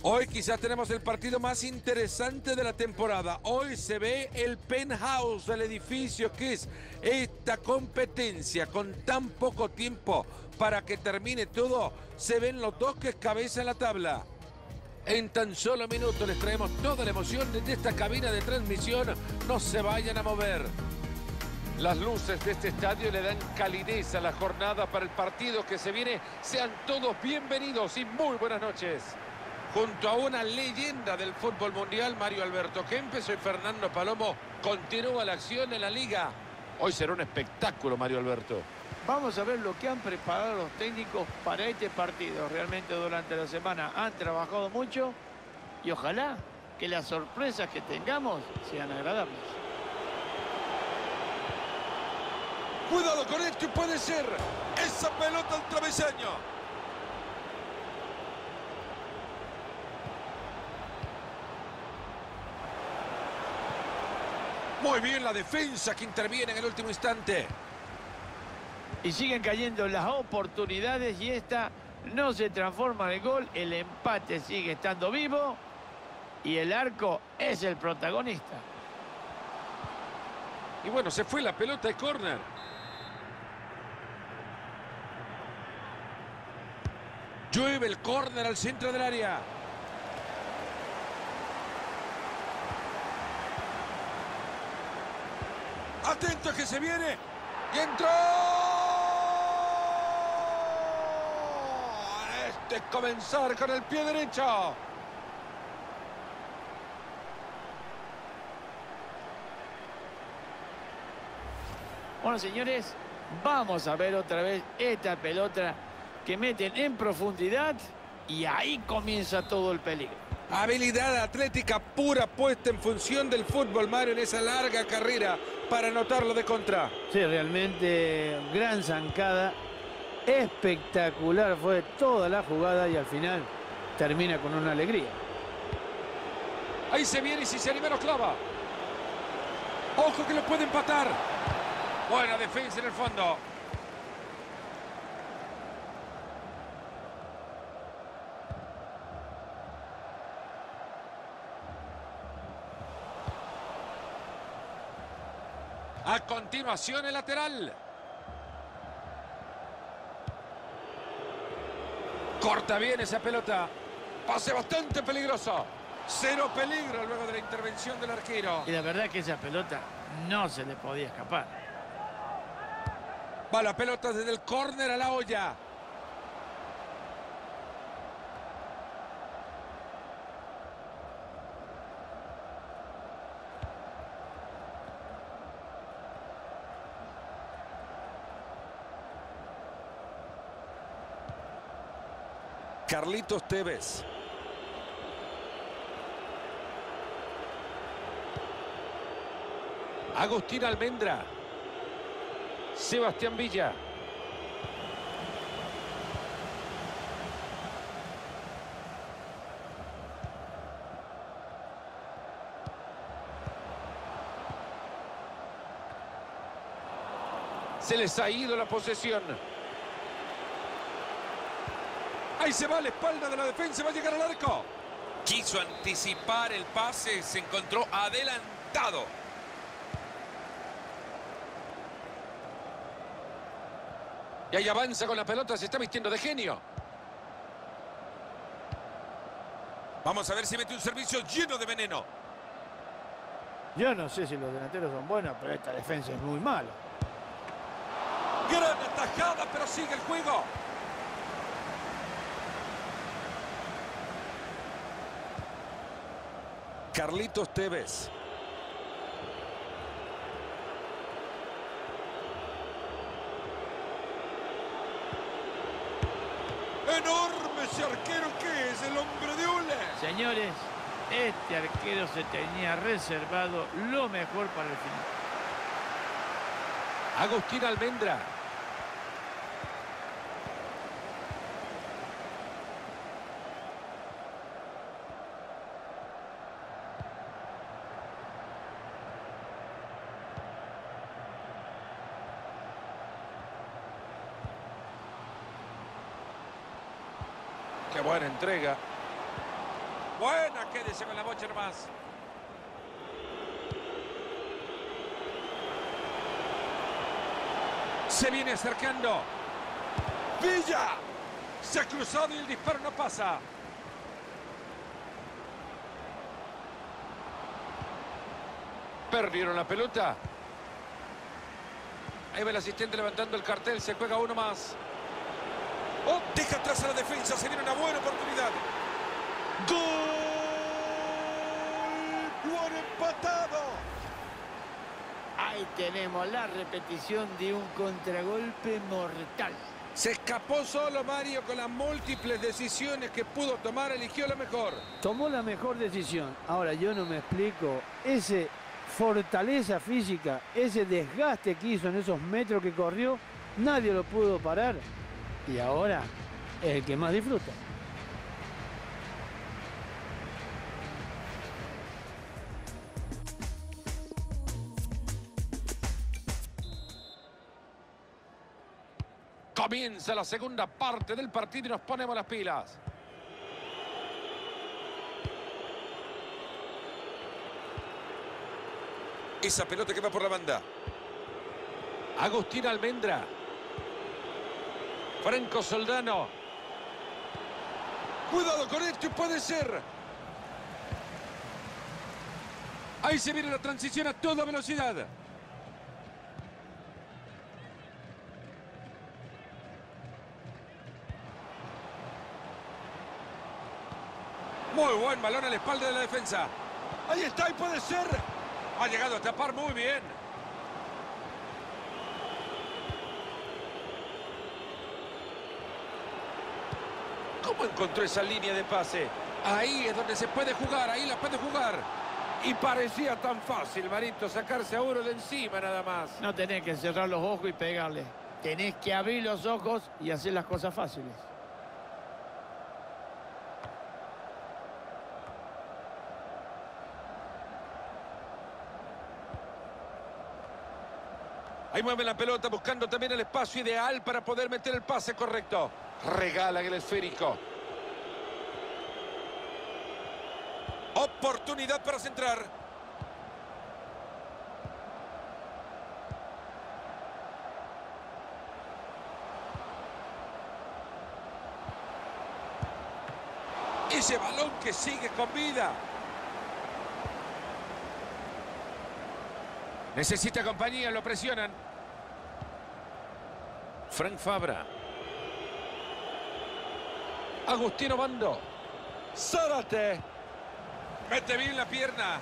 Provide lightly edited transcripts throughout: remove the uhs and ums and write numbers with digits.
Hoy quizás tenemos el partido más interesante de la temporada. Hoy se ve el penthouse del edificio, que es esta competencia con tan poco tiempo para que termine todo. Se ven los dos que cabezan la tabla. En tan solo minutos les traemos toda la emoción desde esta cabina de transmisión. No se vayan a mover. Las luces de este estadio le dan calidez a la jornada para el partido que se viene. Sean todos bienvenidos y muy buenas noches. Junto a una leyenda del fútbol mundial, Mario Alberto Kempes, soy Fernando Palomo. Continúa la acción en la liga. Hoy será un espectáculo, Mario Alberto. Vamos a ver lo que han preparado los técnicos para este partido. Realmente durante la semana han trabajado mucho y ojalá que las sorpresas que tengamos sean agradables. Cuidado con esto, puede ser esa pelota al travesaño. Muy bien la defensa que interviene en el último instante. Y siguen cayendo las oportunidades y esta no se transforma en gol. El empate sigue estando vivo y el arco es el protagonista. Y bueno, se fue la pelota de córner. Llueve el córner al centro del área. Atento que se viene. Y entró. Este es comenzar con el pie derecho. Bueno, señores, vamos a ver otra vez esta pelota que meten en profundidad y ahí comienza todo el peligro. Habilidad atlética pura puesta en función del fútbol, Mario, en esa larga carrera para anotarlo de contra. Sí, realmente gran zancada. Espectacular fue toda la jugada y al final termina con una alegría. Ahí se viene y si se anima lo clava. Ojo que lo puede empatar. Buena defensa en el fondo. A continuación el lateral. Corta bien esa pelota. Pase bastante peligroso. Cero peligro luego de la intervención del arquero. Y la verdad que esa pelota no se le podía escapar. Va la pelota desde el córner a la olla. Carlitos Tevez. Agustín Almendra. Sebastián Villa. Se les ha ido la posesión. Ahí se va a la espalda de la defensa, va a llegar al arco. Quiso anticipar el pase, se encontró adelantado. Y ahí avanza con la pelota, se está vistiendo de genio. Vamos a ver si mete un servicio lleno de veneno. Yo no sé si los delanteros son buenos, pero esta defensa es muy mala. Gran atajada, pero sigue el juego. Carlitos Tevez. Enorme ese arquero, que es el hombre de hule. Señores, este arquero se tenía reservado lo mejor para el final. Agustín Almendra. Qué buena entrega. Buena, quédese con la bocha nomás. Se viene acercando. Villa. Se ha cruzado y el disparo no pasa. Perdieron la pelota. Ahí va el asistente levantando el cartel. Se juega uno más. Oh, deja atrás a la defensa. Se viene una buena oportunidad. ¡Gol! ¡Lo han empatado! Ahí tenemos la repetición de un contragolpe mortal. Se escapó solo Mario con las múltiples decisiones que pudo tomar. Eligió la mejor. Tomó la mejor decisión. Ahora yo no me explico. Ese fortaleza física, ese desgaste que hizo en esos metros que corrió, nadie lo pudo parar. Y ahora es el que más disfruta. Comienza la segunda parte del partido y nos ponemos las pilas. Esa pelota que va por la banda. Agustín Almendra. Franco Soldano. Cuidado con esto, puede ser. Ahí se viene la transición a toda velocidad. Muy buen balón a la espalda de la defensa. Ahí está y puede ser. Ha llegado a tapar muy bien. ¿Cómo encontró esa línea de pase? Ahí es donde se puede jugar, ahí la puede jugar. Y parecía tan fácil, Marito, sacarse a uno de encima nada más. No tenés que cerrar los ojos y pegarle. Tenés que abrir los ojos y hacer las cosas fáciles. Ahí mueve la pelota buscando también el espacio ideal para poder meter el pase correcto. Regala el esférico. Oportunidad para centrar. Ese balón que sigue con vida. Necesita compañía, lo presionan. Frank Fabra. Agustín Obando. Zárate. Mete bien la pierna.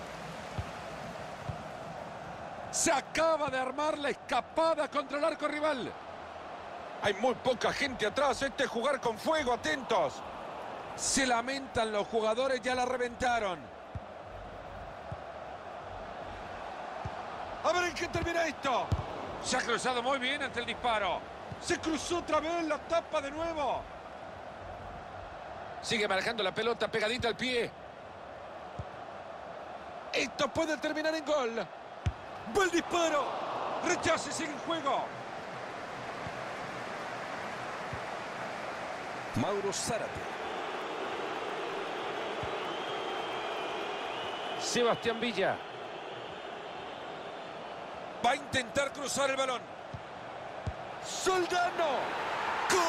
Se acaba de armar la escapada contra el arco rival. Hay muy poca gente atrás. Este es jugar con fuego, atentos. Se lamentan los jugadores, ya la reventaron. A ver en qué termina esto. Se ha cruzado muy bien ante el disparo. Se cruzó otra vez, la tapa de nuevo. Sigue manejando la pelota pegadita al pie. Esto puede terminar en gol. Buen disparo. Rechace, sigue en juego. Mauro Zárate. Sebastián Villa. Va a intentar cruzar el balón. Soldano. ¡Gol!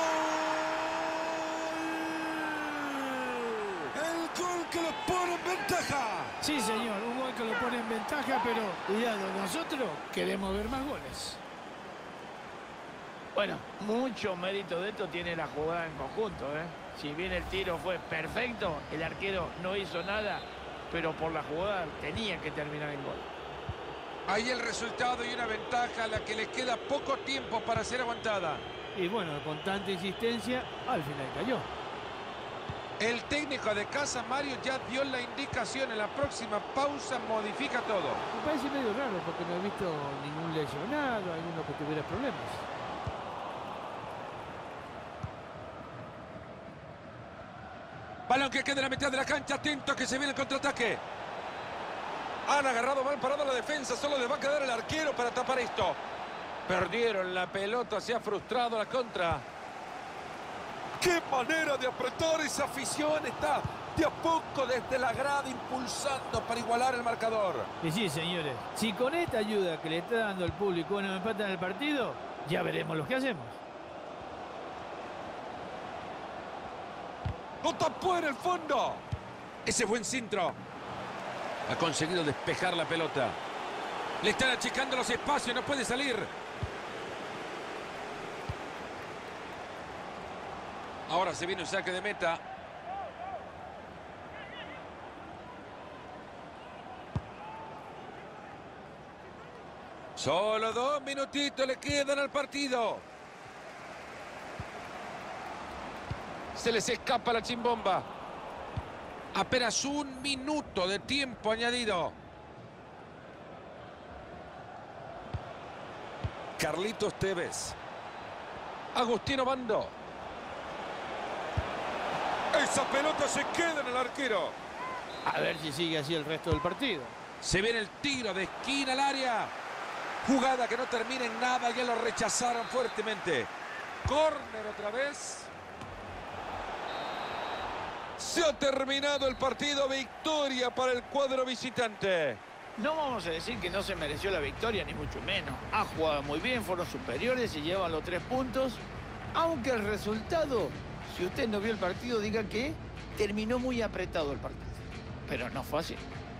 El gol que lo pone en ventaja. Sí, señor, un gol que lo pone en ventaja, pero cuidado, nosotros queremos ver más goles. Bueno, mucho mérito de esto tiene la jugada en conjunto, ¿eh? Si bien el tiro fue perfecto, el arquero no hizo nada, pero por la jugada tenía que terminar en gol. Ahí el resultado y una ventaja a la que le queda poco tiempo para ser aguantada. Y bueno, con tanta insistencia, al final cayó. El técnico de casa, Mario, ya dio la indicación. En la próxima pausa modifica todo. Me parece medio raro porque no he visto ningún lesionado, alguno que tuviera problemas. Balón que queda en la mitad de la cancha. Atento que se viene el contraataque. Han agarrado mal parado la defensa. Solo le va a quedar el arquero para tapar esto. Perdieron la pelota. Se ha frustrado la contra. ¡Qué manera de apretar! Esa afición está de a poco desde la grada impulsando para igualar el marcador. Y sí, señores, si con esta ayuda que le está dando el público nos empatan el partido, ya veremos lo que hacemos. ¡Lo tapó en el fondo! Ese buen centro. Ha conseguido despejar la pelota. Le están achicando los espacios, no puede salir. Ahora se viene un saque de meta. Solo 2 minutitos le quedan al partido. Se les escapa la chimbomba. Apenas 1 minuto de tiempo añadido. Carlitos Tevez. Agustín Obando. Esa pelota se queda en el arquero. A ver si sigue así el resto del partido. Se viene el tiro de esquina al área. Jugada que no termina en nada. Ya lo rechazaron fuertemente. Córner otra vez. Se ha terminado el partido. Victoria para el cuadro visitante. No vamos a decir que no se mereció la victoria, ni mucho menos. Ha jugado muy bien, fueron superiores y llevan los 3 puntos. Aunque el resultado, si usted no vio el partido, diga que terminó muy apretado el partido. Pero no fue así.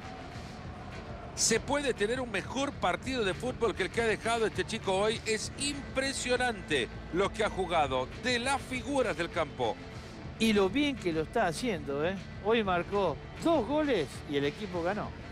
¿Se puede tener un mejor partido de fútbol que el que ha dejado este chico hoy? Es impresionante lo que ha jugado, de las figuras del campo. Y lo bien que lo está haciendo, ¿eh? Hoy marcó 2 goles y el equipo ganó.